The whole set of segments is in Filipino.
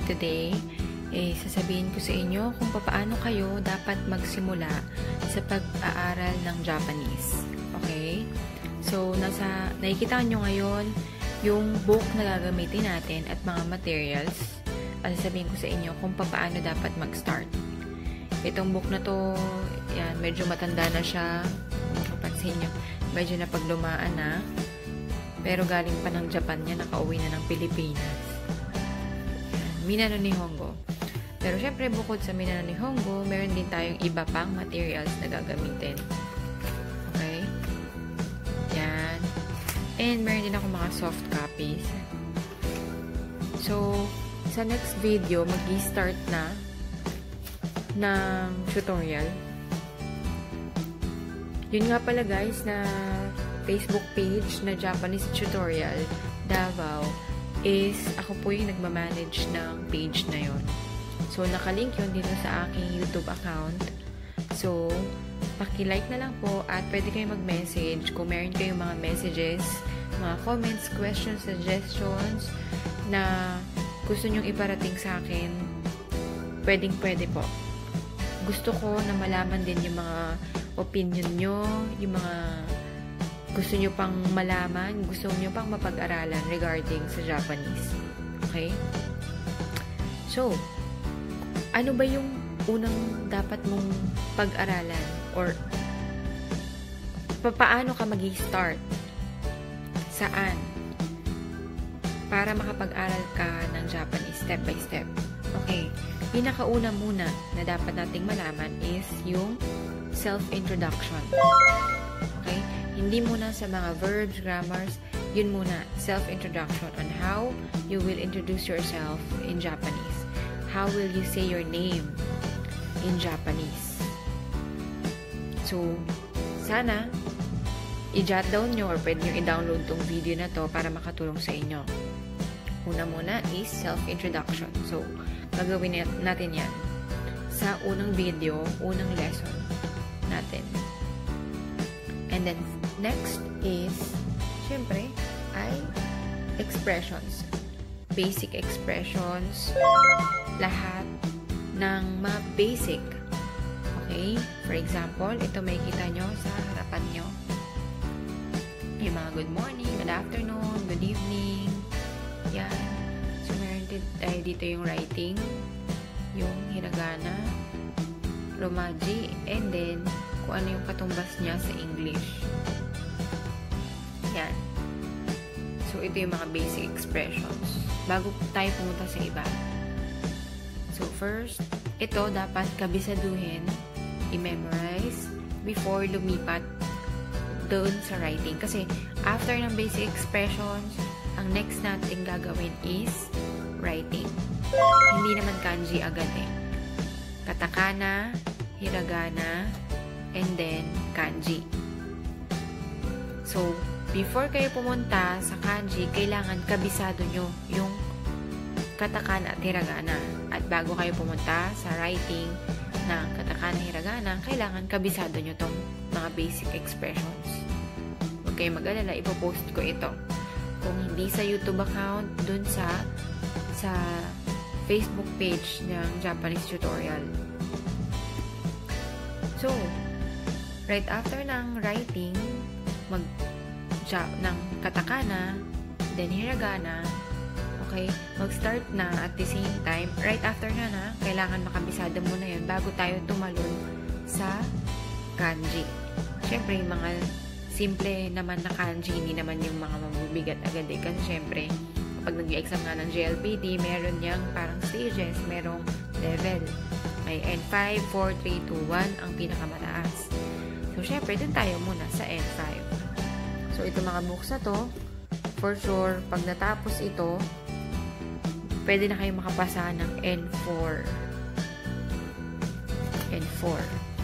today, sasabihin ko sa inyo kung paano kayo dapat magsimula sa pag-aaral ng Japanese. Okay? So, nakikita nyo ngayon yung book na gagamitin natin at mga materials. At sasabihin ko sa inyo kung paano dapat mag-start. Itong book na to, yan, medyo matanda na siya. Kung mapapansin nyo, medyo napaglumaan na. Pero galing pa ng Japan niya, nakauwi na ng Pilipinas. Minano Nihongo. Pero syempre, bukod sa Minano Nihongo, meron din tayong iba pang materials na gagamitin. Okay? Yan. And meron din ako mga soft copies. So, sa next video, mag-i-start na ng tutorial. Yun nga pala guys, na Facebook page na Japanese tutorial Davao is ako po yung nagmamanage ng page na yon. So, nakalink yun dito sa aking YouTube account. So, paki-like na lang po at pwede kayong mag-message kung meron kayong mga messages, mga comments, questions, suggestions na gusto nyong iparating sa akin. Pwedeng-pwede po. Gusto ko na malaman din yung mga opinion nyo, yung mga gusto nyo pang malaman, gusto nyo pang mapag-aralan regarding sa Japanese. Okay? So, ano ba yung unang dapat mong pag-aralan? Or, paano ka mag-i-start? Saan? Para makapag-aral ka ng Japanese step by step. Okay. Pinakauna muna na dapat nating malaman is yung self-introduction. Okay? Hindi muna sa mga verbs, grammars, yun muna, self-introduction on how you will introduce yourself in Japanese. How will you say your name in Japanese? So, sana i-jot down nyo or pwede nyo i-download tong video na to para makatulong sa inyo. Una muna is self-introduction. So, gagawin natin yan sa unang video, unang lesson natin. And then, next is, syempre, ay expressions. Basic expressions, lahat ng mga basic. Okay? For example, ito may kita nyo sa harapan nyo. Yung mga good morning, good afternoon, good evening. Yan. So, meron dito yung writing, yung hiragana, romaji, and then, kung ano yung katumbas niya sa English. Yan. So, ito yung mga basic expressions. Bago tayo pumunta sa iba. So, first, ito dapat kabisaduhin, i-memorize, before lumipat doon sa writing. Kasi, after ng basic expressions, ang next natin gagawin is writing. Hindi naman kanji agad eh. Katakana, hiragana, and then kanji. So, before kayo pumunta sa kanji, kailangan kabisado nyo yung katakana at hiragana. At bago kayo pumunta sa writing ng katakana, hiragana, kailangan kabisado nyo tong mga basic expressions. Huwag kayong mag-alala, ipopost ko ito. Kung hindi sa YouTube account, dun sa Facebook page ng Japanese tutorial. So, right after ng writing, ng katakana, then hiragana, okay, mag-start na at the same time, right after na, kailangan makabisada muna yun bago tayo tumalon sa kanji. Siyempre, yung mga simple naman na kanji, hindi naman yung mga mabibigat agad eh. Kasi siyempre, kapag nag-exam nga ng JLPT, meron niyang parang stages, merong level. May N5, 4, 3, 2, 1, ang pinakamataas. So, syempre, dun tayo muna sa N5. So, ito mga books na to, for sure, pag natapos ito, pwede na kayo makapasa ng N4. N4.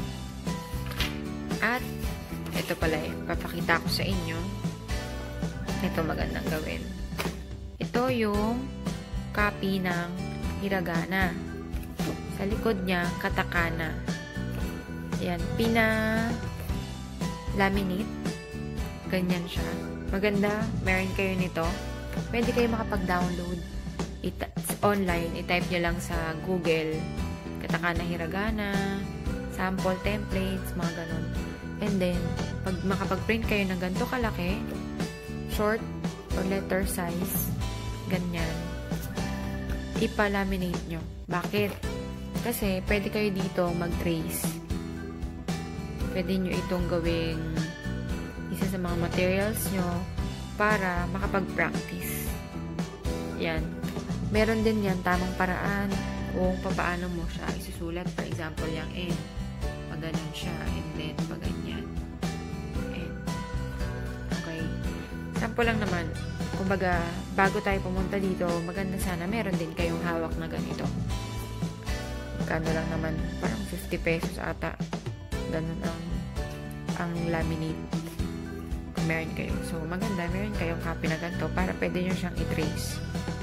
At, ito pala eh, papakita ko sa inyo. Ito magandang gawin. Ito yung copy ng hiragana. Sa likod niya, katakana. Ayan, pina-laminate. Ganyan siya. Maganda, meron kayo nito. Pwede kayo makapag-download. online, i-type nyo lang sa Google, katakana hiragana, sample templates, mga ganun. And then, pag makapag-print kayo ng ganito kalaki, short or letter size, ganyan, ipa-laminate nyo. Bakit? Kasi, pwede kayo dito mag-trace. Pwede nyo itong gawing isa sa mga materials nyo para makapag-practice. Yan. Meron din yan, tamang paraan kung paano mo siya isusulat. For example, yung N. Pag ganun siya, and then pag ganyan. N. Okay. Sample lang naman. Kumbaga, bago tayo pumunta dito, maganda sana meron din kayong hawak na ganito. Kano lang naman, parang 50 pesos ata. Ganun ang laminate. Kung meron kayo. So, maganda, meron kayong copy na ganito para pwede nyo siyang i-trace.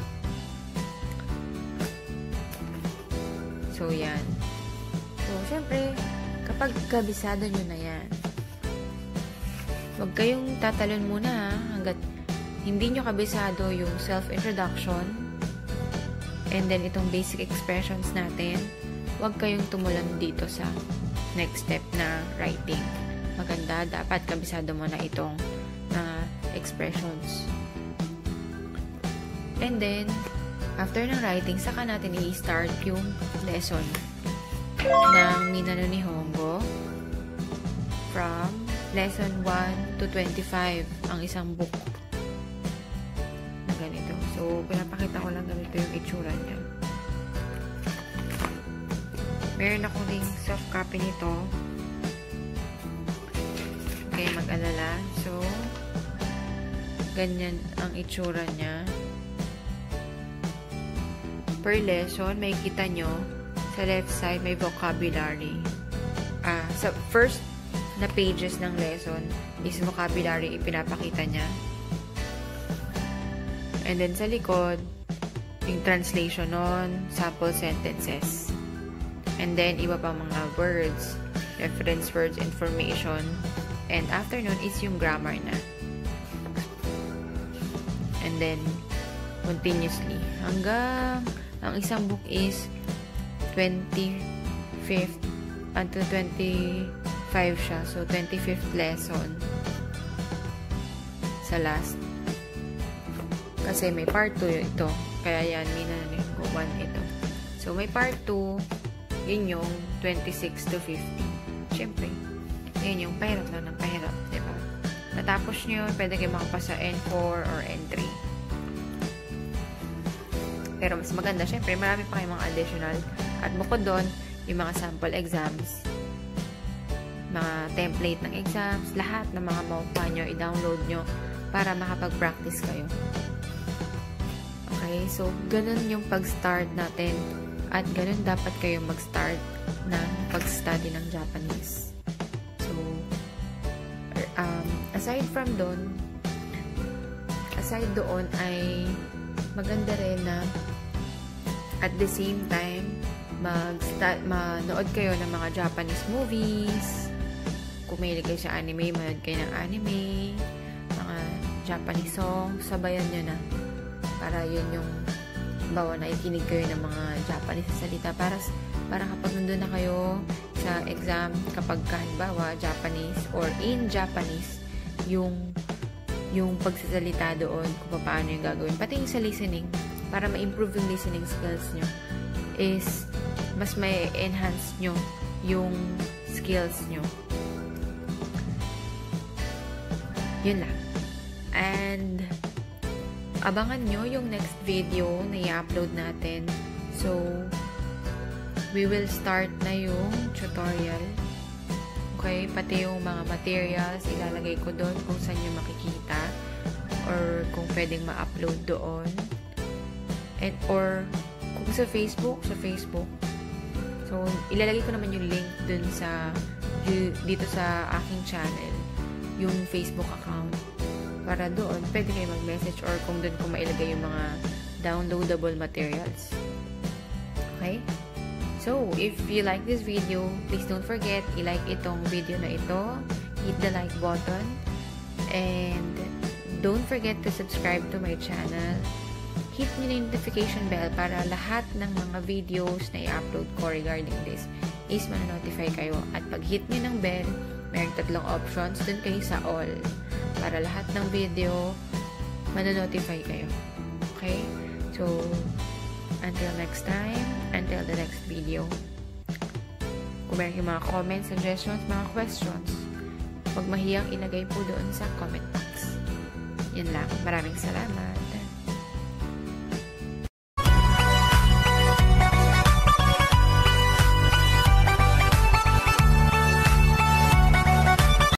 So, yan. So, syempre, kapag kabisado nyo na yan, huwag kayong tatalon muna hanggat hindi nyo kabisado yung self-introduction and then itong basic expressions natin, huwag kayong tumulan dito sa next step na writing. Maganda, dapat kabisado mo na itong expressions. And then, after ng writing, saka natin i-start yung lesson ng Minano ni Hongo from lesson 1 to 25 ang isang book na ganito. So, pinapakita ko lang ganito yung itsura niya. Meron akong ding soft copy nito. Okay, mag-alala. So, ganyan ang itsura niya. Per lesson, may kita nyo sa left side may vocabulary. Sa first na pages ng lesson is vocabulary ipinapakita niya. And then sa likod, yung translation nun, sample sentences. And then, iba pa mga words, reference words, information. And after nun is yung grammar na. And then, continuously. Hanggang ang isang book is 25th until 25 siya. So, 25th lesson sa last. Kasi may part 2 ito. Kaya yan, Minano ni Hongo 1 ito. So, may part 2, yun yung 26 to 50. Siyempre, yun yung pahirap lang ng pahirap. Diba? Natapos nyo, pwede kayo makapasa N4 or N3. Pero mas maganda, syempre, marami pa kayong mga additional. At bukod doon, yung mga sample exams, mga template ng exams, lahat ng mga maupa nyo, i-download nyo para makapag-practice kayo. Okay, so, ganun yung pag-start natin. At ganun dapat kayo mag-start ng pag-study ng Japanese. So, aside doon ay maganda rin na at the same time, manood kayo ng mga Japanese movies. Kung mahilig kayo sa anime, manood kayo ng anime. Mga Japanese songs, sabayan nyo na. Para yun yung bawa na ikinig kayo ng mga Japanese salita. Para kapag nandun na kayo sa exam, kapag halimbawa Japanese or in Japanese, yung pagsasalita doon, kung paano yung gagawin. Pati yung sa listening, para ma-improve yung listening skills nyo, is mas may enhance nyo yung skills nyo. Yun lang. And, abangan nyo yung next video na i-upload natin. So, we will start na yung tutorial. Okay? Pati yung mga materials, ilalagay ko doon kung saan nyo makikita or kung pwedeng ma-upload doon. And, or, kung sa Facebook. So, ilalagay ko naman yung link dun dito sa aking channel, yung Facebook account. Para doon, pwede kayo mag-message or kung doon ko mailagay yung mga downloadable materials. Okay? So, if you like this video, please don't forget, i-like itong video na ito. Hit the like button. And don't forget to subscribe to my channel. hit nyo na yung notification bell para lahat ng mga videos na i-upload ko regarding this is manonotify kayo. At pag hit nyo ng bell, mayroong 3 options, dun kayo sa all. Para lahat ng video, manonotify kayo. Okay? So, until next time, until the next video. Kung meron yung mga comments, suggestions, mga questions, huwag mahiyang ilagay po doon sa comment box. Yun lang. Maraming salamat.